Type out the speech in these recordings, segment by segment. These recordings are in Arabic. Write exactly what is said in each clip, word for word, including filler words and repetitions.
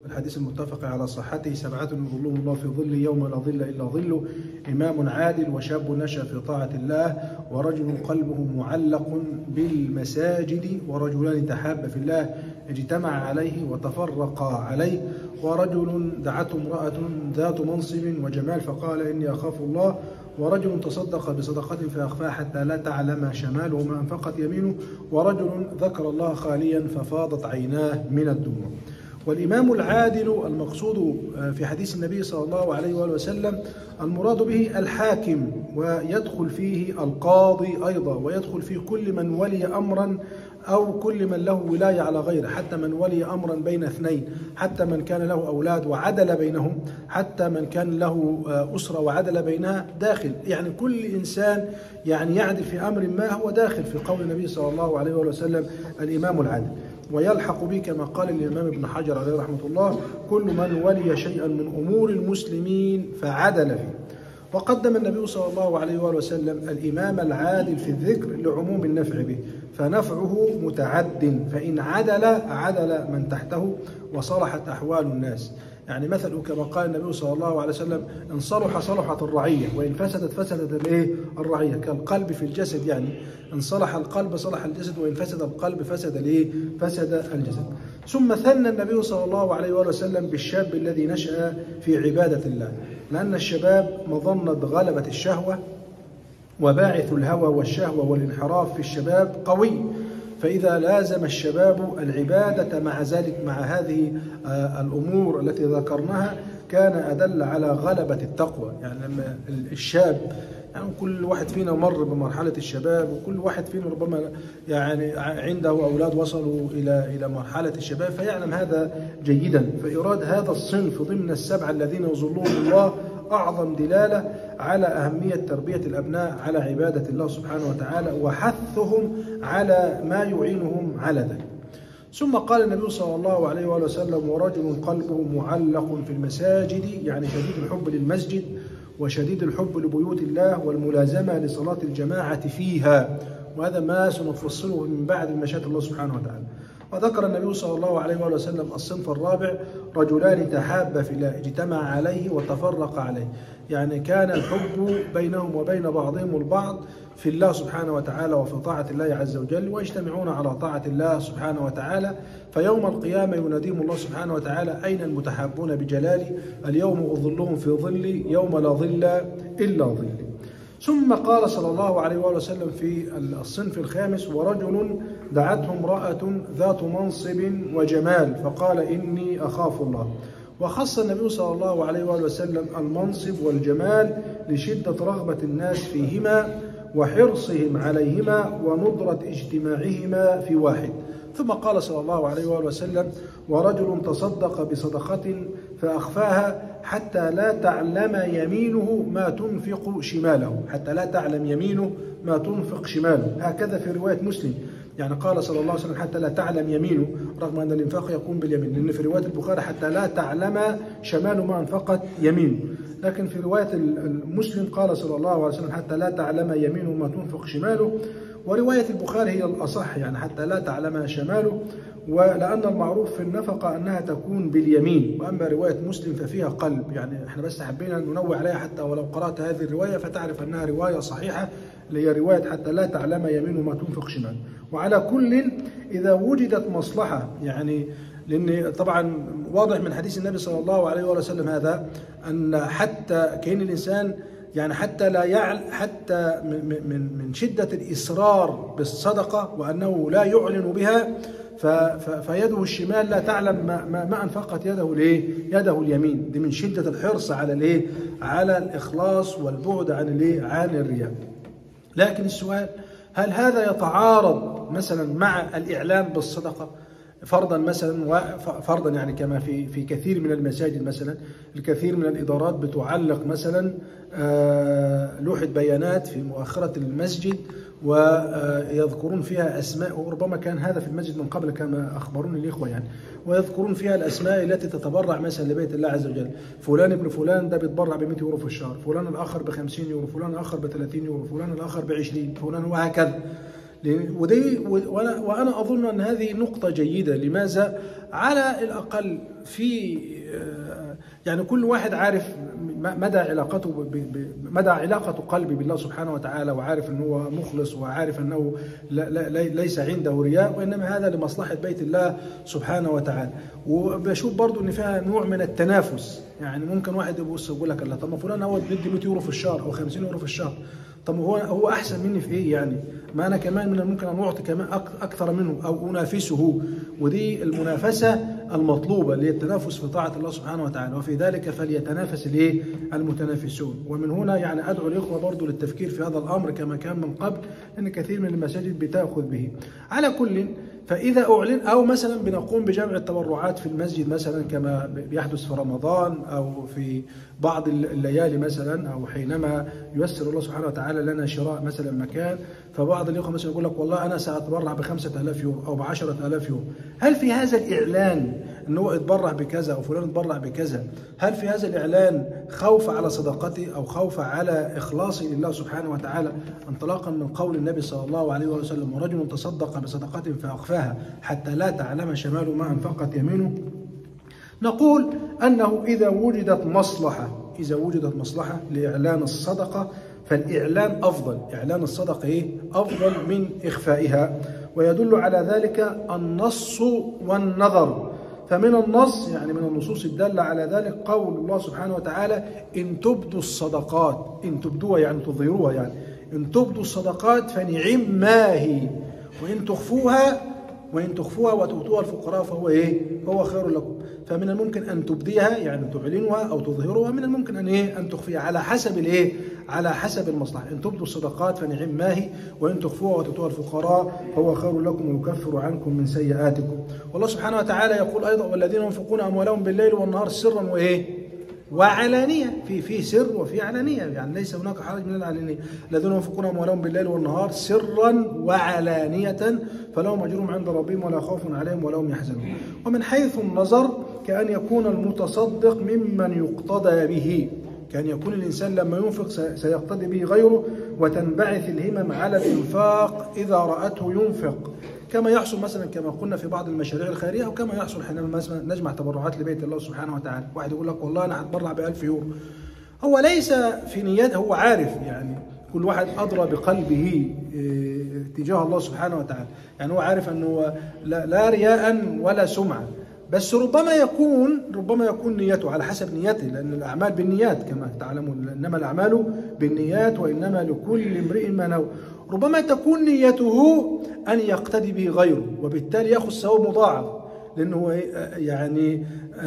الحديث المتفق على صحته: سبعة يظلهم الله في ظله يوم لا ظل إلا ظله، إمام عادل، وشاب نشأ في طاعة الله، ورجل قلبه معلق بالمساجد، ورجلان تحابا في الله اجتمع عليه وتفرقا عليه، ورجل دعته امرأة ذات منصب وجمال فقال إني أخاف الله، ورجل تصدق بصدقة فأخفاها حتى لا تعلم شماله ما أنفقت يمينه، ورجل ذكر الله خاليا ففاضت عيناه من الدموع. والإمام العادل المقصود في حديث النبي صلى الله عليه وآله وسلم المراد به الحاكم، ويدخل فيه القاضي أيضا، ويدخل فيه كل من ولي أمرا أو كل من له ولاية على غيره، حتى من ولي أمرا بين اثنين، حتى من كان له أولاد وعدل بينهم، حتى من كان له أسرة وعدل بينها داخل، يعني كل إنسان يعني يعدل في أمر ما هو داخل في قول النبي صلى الله عليه وآله وسلم الإمام العادل. ويلحق به كما قال الإمام ابن حجر عليه رحمة الله: كل من ولي شيئا من أمور المسلمين فعدل فيه. وقدم النبي صلى الله عليه وآله وسلم الإمام العادل في الذكر لعموم النفع به، فنفعه متعد، فإن عدل عدل من تحته وصلحت أحوال الناس. يعني مثله كما قال النبي صلى الله عليه وسلم: إن صلح صلحت الرعية، وإن فسدت فسدت الايه الرعية، كالقلب في الجسد، يعني إن صلح القلب صلح الجسد، وإن فسد القلب فسد الايه فسد الجسد. ثم ثنى النبي صلى الله عليه وآله وسلم بالشاب الذي نشأ في عبادة الله، لأن الشباب مظنة غلبة الشهوة، وباعث الهوى والشهوة والانحراف في الشباب قوي، فإذا لازم الشباب العبادة مع ذلك مع هذه الأمور التي ذكرناها كان أدل على غلبة التقوى. يعني لما الشاب، يعني كل واحد فينا مر بمرحلة الشباب، وكل واحد فينا ربما يعني عنده أولاد وصلوا إلى إلى مرحلة الشباب، فيعلم هذا جيدا. فإيراد هذا الصنف ضمن السبعة الذين يظلهم الله أعظم دلالة على أهمية تربية الأبناء على عبادة الله سبحانه وتعالى، وحثهم على ما يعينهم على ذلك. ثم قال النبي صلى الله عليه وآله وسلم: ورجل قلبه معلق في المساجد، يعني شديد الحب للمسجد، وشديد الحب لبيوت الله، والملازمة لصلاة الجماعة فيها. وهذا ما سنفصله من بعد مشيئة الله سبحانه وتعالى. وذكر النبي صلى الله عليه وآله وسلم الصنف الرابع: رجلان تحابا في الله اجتمع عليه وتفرق عليه، يعني كان الحب بينهم وبين بعضهم البعض في الله سبحانه وتعالى وفي طاعة الله عز وجل، ويجتمعون على طاعة الله سبحانه وتعالى. فيوم القيامة يناديهم الله سبحانه وتعالى: أين المتحابون بجلالي؟ اليوم أظلهم في ظلي يوم لا ظل إلا ظلي. ثم قال صلى الله عليه وآله وسلم في الصنف الخامس: ورجل دعته امرأة ذات منصب وجمال فقال إني أخاف الله. وخص النبي صلى الله عليه وآله وسلم المنصب والجمال لشدة رغبة الناس فيهما وحرصهم عليهما وندرة اجتماعهما في واحد. ثم قال صلى الله عليه وآله وسلم: ورجل تصدق بصدقة فأخفاها حتى لا تعلم يمينه ما تنفق شماله، حتى لا تعلم يمينه ما تنفق شماله، هكذا في رواية مسلم. يعني قال صلى الله عليه وسلم: حتى لا تعلم يمينه، رغم أن الإنفاق يكون باليمين، لأن في رواية البخاري: حتى لا تعلم شماله ما أنفقت يمينه. لكن في رواية المسلم قال صلى الله عليه وسلم: حتى لا تعلم يمينه ما تنفق شماله. ورواية البخاري هي الأصح، يعني حتى لا تعلم شماله، ولأن المعروف في النفقة أنها تكون باليمين، وأما رواية مسلم ففيها قلب. يعني احنا بس حبينا ننوع عليها حتى ولو قرأت هذه الرواية فتعرف أنها رواية صحيحة، اللي هي رواية حتى لا تعلم يمينه ما تنفق شماله. وعلى كل إذا وجدت مصلحة، يعني لأن طبعا واضح من حديث النبي صلى الله عليه وسلم هذا أن حتى كأن الإنسان يعني حتى لا يعل حتى من من من شدة الإصرار بالصدقة وأنه لا يعلن بها، فيده الشمال لا تعلم ما, ما, ما أنفقت يده الايه يده اليمين. دي من شدة الحرص على الايه على الإخلاص والبعد عن الايه عن الرياء. لكن السؤال: هل هذا يتعارض مثلا مع الإعلام بالصدقة؟ فرضا مثلا فرضا يعني كما في في كثير من المساجد، مثلا الكثير من الإدارات بتعلق مثلا لوحة بيانات في مؤخرة المسجد ويذكرون فيها أسماء، وربما كان هذا في المسجد من قبل كما أخبروني الإخوة يعني، ويذكرون فيها الأسماء التي تتبرع مثلا لبيت الله عز وجل. فلان ابن فلان ده بيتبرع ب مئة يورو في الشهر، فلان الآخر ب خمسين يورو، فلان الآخر ب ثلاثين يورو، فلان الآخر ب عشرين، فلان، وهكذا. ودي وأنا أظن أن هذه نقطة جيدة. لماذا؟ على الأقل في يعني كل واحد عارف مدى علاقته مدى علاقة قلبي بالله سبحانه وتعالى، وعارف أنه هو مخلص، وعارف أنه ليس عنده رياء، وإنما هذا لمصلحة بيت الله سبحانه وتعالى. وبشوف برضو أن فيها نوع من التنافس، يعني ممكن واحد يبص يقول لك الله، طب ما فلان هو بيدي مئة يورو في الشهر أو خمسين يورو في الشهر، طب هو هو أحسن مني في إيه يعني؟ ما أنا كمان من الممكن أن أعطي كمان أكثر منه أو أنافسه. ودي المنافسة المطلوبة اللي هي التنافس في طاعة الله سبحانه وتعالى، وفي ذلك فليتنافس الايه المتنافسون. ومن هنا يعني أدعو الإخوة برضو للتفكير في هذا الأمر كما كان من قبل، لأن كثير من المساجد بتأخذ به. على كل، فإذا أعلن أو مثلا بنقوم بجمع التبرعات في المسجد مثلا كما بيحدث في رمضان أو في بعض الليالي مثلا، أو حينما ييسر الله سبحانه وتعالى لنا شراء مثلا مكان، فبعض الإخوة مثلا يقول لك والله أنا سأتبرع بخمسة آلاف يورو أو بعشرة آلاف يورو. هل في هذا الإعلان أنه هو يتبرع بكذا أو فلان يتبرع بكذا، هل في هذا الإعلان خوف على صدقتي أو خوف على إخلاصي لله سبحانه وتعالى، انطلاقا من قول النبي صلى الله عليه وسلم: ورجل تصدق بصدقة فأخفاها حتى لا تعلم شماله ما أنفقت يمينه؟ نقول أنه إذا وجدت مصلحة إذا وجدت مصلحة لإعلان الصدقة فالإعلان أفضل. إعلان الصدقة إيه؟ أفضل من إخفائها. ويدل على ذلك النص والنظر. فمن النص يعني من النصوص الدالة على ذلك قول الله سبحانه وتعالى: إن تبدوا الصدقات، إن تبدوها يعني تظهروها، يعني إن تبدوا الصدقات فنعم ما هي، وإن تخفوها وإن تخفوها وتؤتوها الفقراء فهو إيه؟ هو خير لكم. فمن الممكن أن تبديها يعني تعلنها أو تظهرها، من الممكن أن إيه؟ أن تخفيها على حسب الإيه؟ على حسب المصلحة. إن تبدوا الصدقات فنعم ما هي، وإن تخفوها وتؤتوها الفقراء فهو خير لكم ويكفر عنكم من سيئاتكم. والله سبحانه وتعالى يقول أيضا: والذين ينفقون أموالهم بالليل والنهار سرا وإيه؟ وعلانية. في في سر وفي علانية، يعني ليس هناك حرج من العلانية. الذين ينفقون أموالهم بالليل والنهار سرا وعلانية فلهم أجرهم عند ربهم ولا خوف عليهم ولا هم يحزنون. ومن حيث النظر كأن يكون المتصدق ممن يقتدى به، كأن يكون الإنسان لما ينفق سيقتدي به غيره، وتنبعث الهمم على الإنفاق إذا رأته ينفق، كما يحصل مثلا كما قلنا في بعض المشاريع الخيرية، أو كما يحصل حينما نجمع تبرعات لبيت الله سبحانه وتعالى. واحد يقول لك والله أنا هتبرع بألف يورو، هو ليس في نيته، هو عارف، يعني كل واحد أدرى بقلبه تجاه الله سبحانه وتعالى، يعني هو عارف أنه لا, لا رياء ولا سمعة، بس ربما يكون ربما يكون نيته على حسب نيته، لأن الأعمال بالنيات كما تعلمون، إنما الأعمال بالنيات وإنما لكل امرئ ما نوى. ربما تكون نيته أن يقتدي به غيره، وبالتالي يأخذ ثواب مضاعف، لأنه يعني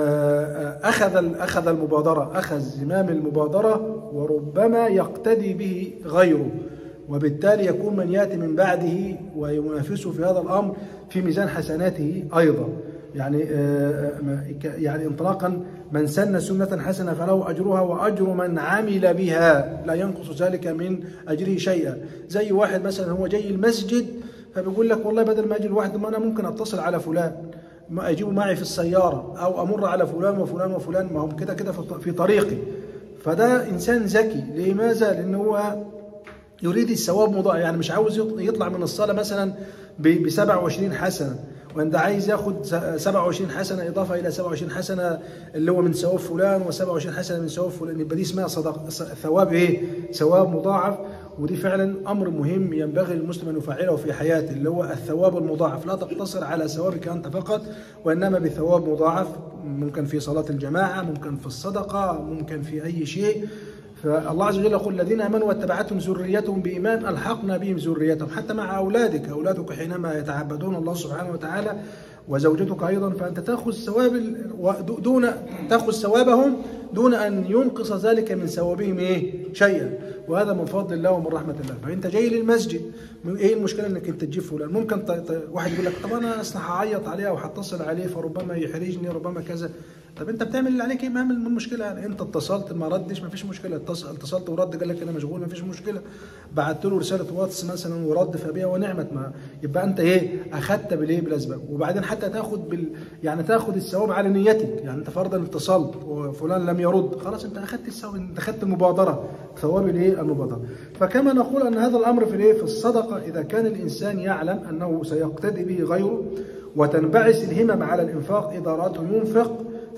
أخذ أخذ المبادرة، أخذ زمام المبادرة، وربما يقتدي به غيره، وبالتالي يكون من يأتي من بعده وينافسه في هذا الأمر في ميزان حسناته أيضا. يعني يعني انطلاقا: من سن سنة حسنة فله أجرها وأجر من عمل بها لا ينقص ذلك من أجره شيئا. زي واحد مثلا هو جاي المسجد فبيقول لك والله بدل ما أجي لوحدي ما أنا ممكن أتصل على فلان، ما أجيبه معي في السيارة، أو أمر على فلان وفلان وفلان، ما هم كده كده في طريقي. فده إنسان ذكي. لماذا؟ لأنه هو يريد الثواب مضاعف، يعني مش عاوز يطلع من الصلاة مثلا ب سبعة وعشرين حسنة، وانت عايز ياخد سبعة وعشرين حسنة إضافة إلى سبعة وعشرين حسنة اللي هو من ثواب فلان، وسبعة وعشرين حسنة من ثواب فلان، يبقى دي اسمها صدق ثواب إيه؟ ثواب مضاعف. ودي فعلا أمر مهم ينبغي للمسلم أن يفعله في حياته، اللي هو الثواب المضاعف. لا تقتصر على ثوابك أنت فقط، وإنما بثواب مضاعف، ممكن في صلاة الجماعة، ممكن في الصدقة، ممكن في أي شيء. فالله عز وجل يقول: الذين آمنوا واتبعتهم ذريتهم بإيمان ألحقنا بهم ذريتهم. حتى مع أولادك أولادك حينما يتعبدون الله سبحانه وتعالى، وزوجتك أيضا، فأنت تأخذ ثواب دون تأخذ ثوابهم دون أن ينقص ذلك من ثوابهم إيه؟ شيئا. وهذا من فضل الله ومن رحمة الله. فأنت جاي للمسجد، إيه المشكلة إنك أنت تجيب فلان؟ ممكن ط... ط... واحد يقول لك طب أنا أصلا هعيط عليه أو هتصل عليه فربما يحرجني، ربما كذا. طب أنت بتعمل اللي عليك، إيه ما المشكلة؟ يعني أنت اتصلت ما ردش ما فيش مشكلة، اتصلت ورد قال لك أنا مشغول ما فيش مشكلة، بعت له رسالة واتس مثلا ورد فبيها ونعمت، ما يبقى أنت إيه؟ أخذت بالإيه؟ بالأسباب. وبعدين حتى تاخد بال يعني تاخد الثواب على نيتك، يعني أنت فرضا اتصلت وفلان لم يرد، خلاص أنت أخذت الثواب، أنت أخذت المبادرة، ثواب الإيه؟ المبادرة. فكما نقول أن هذا الأمر في الإيه؟ في الصدقة، إذا كان الإنسان يعلم أنه سيقتدي به غيره وتنبعث الهمم على الإنفاق إذا رأته ينفق،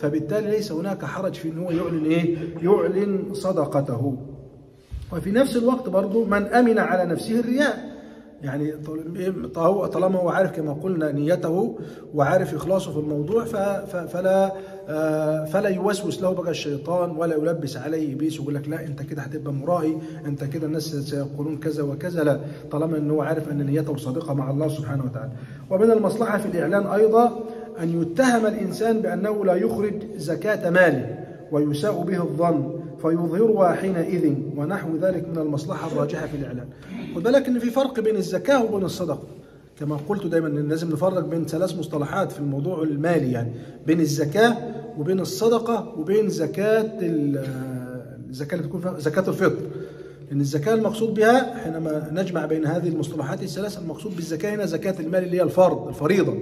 فبالتالي ليس هناك حرج في ان هو يعلن ايه؟ يعلن صدقته. وفي نفس الوقت برضه من امن على نفسه الرياء، يعني طالما هو عارف كما قلنا نيته وعارف إخلاصه في الموضوع فلا فلا يوسوس له بقى الشيطان ولا يلبس عليه إبليس ويقول لك لا أنت كده هتبقى مرائي، أنت كده الناس سيقولون كذا وكذا، لا، طالما أنه هو عارف أن نيته صادقة مع الله سبحانه وتعالى. ومن المصلحة في الإعلان أيضا أن يتهم الإنسان بأنه لا يخرج زكاة ماله ويساء به الظن فيظهرها حينئذ ونحو ذلك من المصلحة الراجحة في الإعلان. خد بالك إن في فرق بين الزكاة وبين الصدقة، كما قلت دايما إن لازم نفرق بين ثلاث مصطلحات في الموضوع المالي، يعني بين الزكاة وبين الصدقة وبين زكاة الزكاة اللي بتكون زكاة الفطر. إن الزكاة المقصود بها حينما نجمع بين هذه المصطلحات الثلاثة، المقصود بالزكاة هنا زكاة المال اللي هي الفرض الفريضة.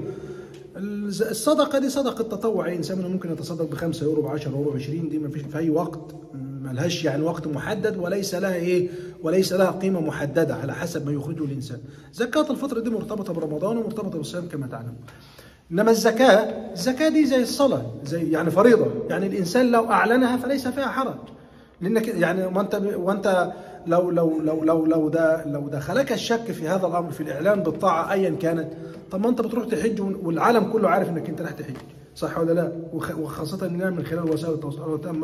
الصدقة دي صدقة تطوع، أي إنسان ممكن يتصدق بخمسة يورو بعشرة يورو بعشرين، دي ما فيش في أي وقت، ملهاش يعني وقت محدد وليس لها إيه وليس لها قيمة محددة على حسب ما يخرجه الإنسان. زكاة الفطر دي مرتبطة برمضان ومرتبطة بالصيام كما تعلم. إنما الزكاة الزكاة دي زي الصلاة، زي يعني فريضة، يعني الإنسان لو أعلنها فليس فيها حرج، لأنك يعني وأنت وأنت لو لو لو لو لو ده لو دخلك الشك في هذا الأمر في الإعلان بالطاعة أيا كانت، طب ما أنت بتروح تحج والعالم كله عارف إنك أنت رايح تحج، صح ولا لا؟ وخاصة من خلال وسائل التواصل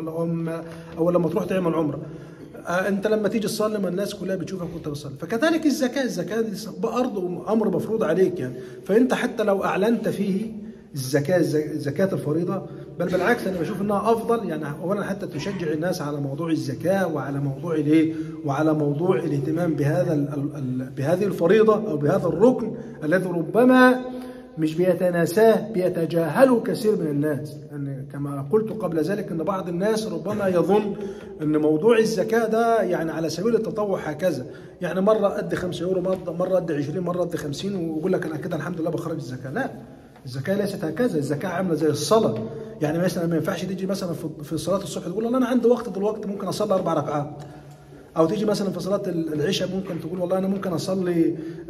أو لما تروح تعمل عمرة، أنت لما تيجي تصلي ما الناس كلها بتشوفك وأنت بتصلي. فكذلك الزكاة، الزكاة دي بأرض أمر مفروض عليك يعني، فأنت حتى لو أعلنت فيه الزكاة زكاة الفريضة، بل بالعكس أنا بشوف إنها أفضل، يعني أولا حتى تشجع الناس على موضوع الزكاة وعلى موضوع الإيه وعلى موضوع الاهتمام بهذا بهذه الفريضة أو بهذا الركن الذي ربما مش بيتناساه، بيتجاهله كثير من الناس. يعني كما قلت قبل ذلك ان بعض الناس ربما يظن ان موضوع الزكاة ده يعني على سبيل التطوع هكذا، يعني مرة ادي خمسة يورو، مرة ادي عشرين، مرة ادي خمسين ويقول لك انا كده الحمد لله بخرج الزكاة. لا، الزكاة ليست هكذا، الزكاة عاملة زي الصلاة. يعني مثلا ما ينفعش تيجي مثلا في صلاة الصبح تقول والله انا عندي وقت دلوقتي ممكن اصلي اربع ركعات، أو تيجي مثلا في صلاة العشاء ممكن تقول والله أنا ممكن أصلي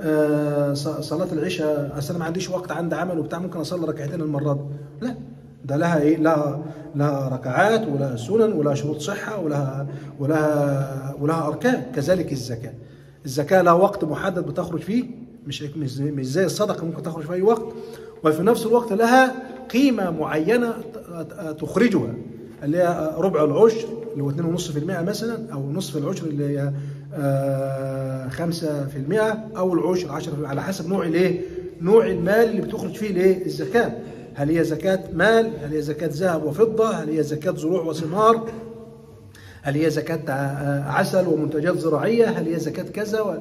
صلاة العشاء أصل أنا ما عنديش وقت، عندي عمل وبتاع، ممكن أصلي ركعتين المرة دي. لا، ده لها إيه؟ لها لها ركعات ولها سنن ولها شروط صحة ولها ولها ولها أركان. كذلك الزكاة، الزكاة لها وقت محدد بتخرج فيه، مش مش زي الصدقة ممكن تخرج في أي وقت، وفي نفس الوقت لها قيمة معينة تخرجها اللي هي ربع العشر اللي هو اثنين ونص في المئة مثلا، أو نصف العشر اللي هي خمسة في المئة، أو العشر عشرة في المئة، على حسب نوع الايه؟ نوع المال اللي بتخرج فيه الايه؟ الزكاة. هل هي زكاة مال؟ هل هي زكاة ذهب وفضة؟ هل هي زكاة زروع وثمار؟ هل هي زكاة عسل ومنتجات زراعية؟ هل هي زكاة كذا؟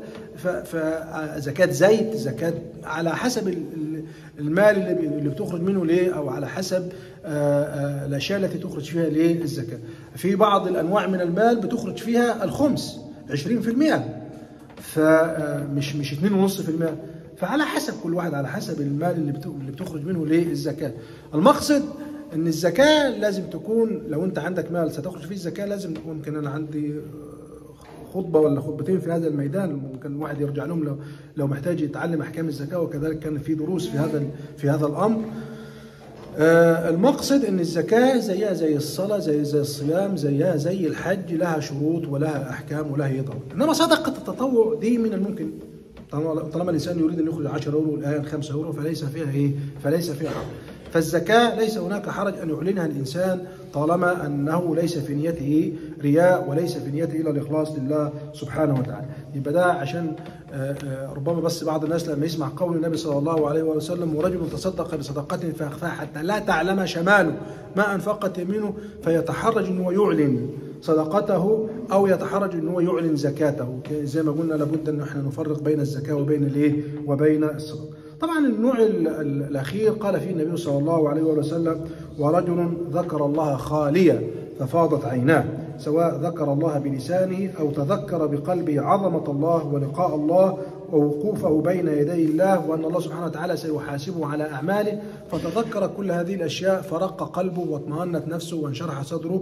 فزكاة زيت، زكاة على حسب المال اللي بتخرج منه ليه، أو على حسب الأشياء التي تخرج فيها ليه الزكاة. في بعض الأنواع من المال بتخرج فيها الخمس عشرين في المئة، فمش مش اثنين ونص في المئة، فعلى حسب كل واحد على حسب المال اللي بتخرج منه ليه الزكاة. المقصد ان الزكاة لازم تكون، لو انت عندك مال ستخرج فيه الزكاة لازم، ممكن انا عندي خطبة ولا خطبتين في هذا الميدان ممكن الواحد يرجع لهم لو لو محتاج يتعلم احكام الزكاة، وكذلك كان في دروس في هذا في هذا الامر. آه المقصد ان الزكاة زيها زي الصلاة، زي زي الصيام، زيها زي الحج، لها شروط ولها احكام ولها يضع. انما صدقة التطوع دي من الممكن طالما الانسان يريد ان يخرج عشرة يورو الان خمسة يورو فليس فيها ايه؟ فليس فيها حرج. فالزكاة ليس هناك حرج أن يعلنها الإنسان طالما أنه ليس في نيته رياء وليس في نيته إلا الإخلاص لله سبحانه وتعالى. يبقى ده عشان ربما بس بعض الناس لما يسمع قول النبي صلى الله عليه وسلم ورجل تصدق بصدقة فأخفاها حتى لا تعلم شماله ما أنفقت يمينه فيتحرج أنه يعلن صدقته أو يتحرج أنه يعلن زكاته. زي ما قلنا لابد أن احنا نفرق بين الزكاة وبين الإيه وبين الصدقة. طبعا النوع الأخير قال فيه النبي صلى الله عليه وسلم ورجل ذكر الله خاليا ففاضت عيناه، سواء ذكر الله بلسانه أو تذكر بقلبه عظمة الله ولقاء الله ووقوفه بين يدي الله وأن الله سبحانه وتعالى سيحاسبه على أعماله، فتذكر كل هذه الأشياء فرق قلبه واطمأنت نفسه وانشرح صدره.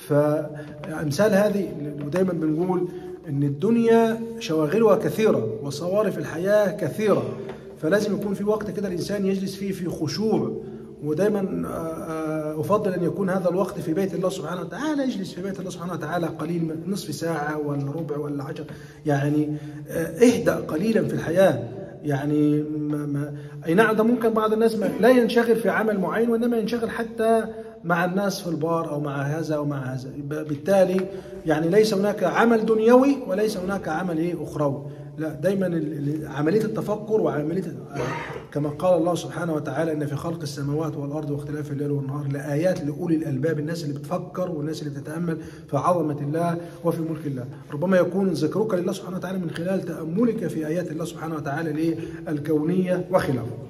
فأمثال هذه ودايما بنقول أن الدنيا شواغلها كثيرة وصوارف الحياة كثيرة، فلازم يكون في وقت كده الإنسان يجلس فيه في خشوع ودايما أفضل أن يكون هذا الوقت في بيت الله سبحانه وتعالى. اجلس في بيت الله سبحانه وتعالى قليل، نصف ساعة ولا ربع ولا عشر، يعني اهدأ قليلا في الحياة. يعني ما ما أي نعم، ده ممكن بعض الناس لا ينشغل في عمل معين، وإنما ينشغل حتى مع الناس في البار أو مع هذا أو مع هذا. بالتالي يعني ليس هناك عمل دنيوي وليس هناك عمل إيه أخروي، لا، دايما عملية التفكر وعملية كما قال الله سبحانه وتعالى إن في خلق السماوات والأرض واختلاف الليل والنهار لآيات لأولي الألباب، الناس اللي بتفكر والناس اللي بتتأمل في عظمة الله وفي ملك الله. ربما يكون ذكرك لله سبحانه وتعالى من خلال تأملك في آيات الله سبحانه وتعالى الكونية وخلافه.